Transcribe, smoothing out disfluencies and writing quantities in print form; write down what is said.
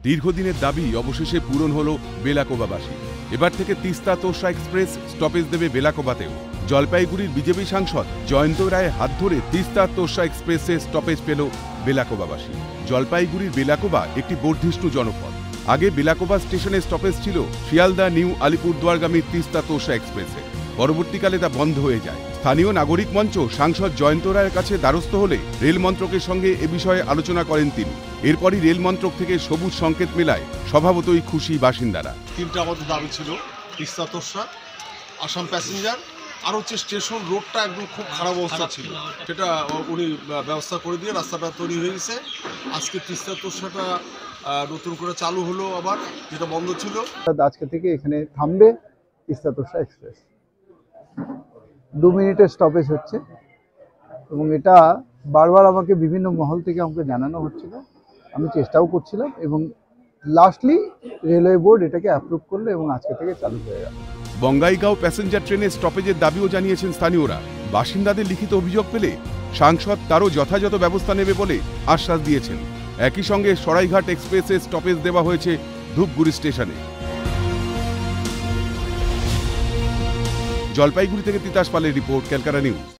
দীর্ঘদিনের দাবি অবশেষে পূরণ হল বেলাকোবাবাসী। এবার থেকে তিস্তা তোর্ষা এক্সপ্রেস স্টপেজ দেবে বেলাকোবাতেও। জলপাইগুড়ির বিজেপি সাংসদ জয়ন্ত রায়ের হাত ধরে তিস্তা তোর্ষা এক্সপ্রেসে স্টপেজ পেল বেলাকোবাবাসী। জলপাইগুড়ির বেলাকোবা একটি বর্ধিষ্ণু জনপদ। আগে বেলাকোবা স্টেশনে স্টপেজ ছিল শিয়ালদা নিউ আলিপুরদুয়ারগামী তিস্তা তোর্ষা এক্সপ্রেসে। পরবর্তীকালে তা বন্ধ হয়ে যায়। স্থানীয় নাগরিক মঞ্চ সাংসদ জয়ন্ত রায়ের কাছে দ্বারস্থ হলে রেল মন্ত্রকের সঙ্গে এ বিষয়ে আলোচনা করেন তিনি। এরপরই রেল মন্ত্রক থেকে সবুজ সংকেত মেলায় স্বভাবতই খুশি বাসিন্দারা। তিনটা আমাদের দাবি ছিল, তিস্তা তোর্ষা, আসাম প্যাসেঞ্জার, আর হচ্ছে স্টেশন রোডটা একদম খুব খারাপ অবস্থা ছিল, সেটা উনি ব্যবস্থা করে দিয়ে রাস্তাটা তৈরি হয়ে গেছে। আজকে তিস্তা তোর্ষাটা নতুন করে চালু হলো আবার, যেটা বন্ধ ছিল। আজকে থেকে এখানে থামবে তিস্তা তোর্ষা এক্সপ্রেস। 2 মিনিটের স্টপেজ হচ্ছে এবং এটা বারবার আমাকে বিভিন্ন মহল থেকে আমাকে জানানো হচ্ছিল, আমি চেষ্টাও করছিলাম এবং লাস্টলি রেলওয়ে বোর্ড এটাকে অ্যাপ্রুভ করলো এবং আজকে থেকে চালু হয়ে গেল। বঙ্গাইগাঁও প্যাসেঞ্জার ট্রেনের স্টপেজের দাবিও জানিয়েছেন স্থানীয়রা। বাসিন্দাদের লিখিত অভিযোগ পেলে সাংসদ তারও যথাযথ ব্যবস্থা নেবে বলে আশ্বাস দিয়েছেন। একই সঙ্গে সরাইঘাট এক্সপ্রেসে স্টপেজ দেওয়া হয়েছে ধূপগুড়ি স্টেশনে। জলপাইগুড়ি থেকে তিতাস পালের রিপোর্ট, ক্যালকাটা নিউজ।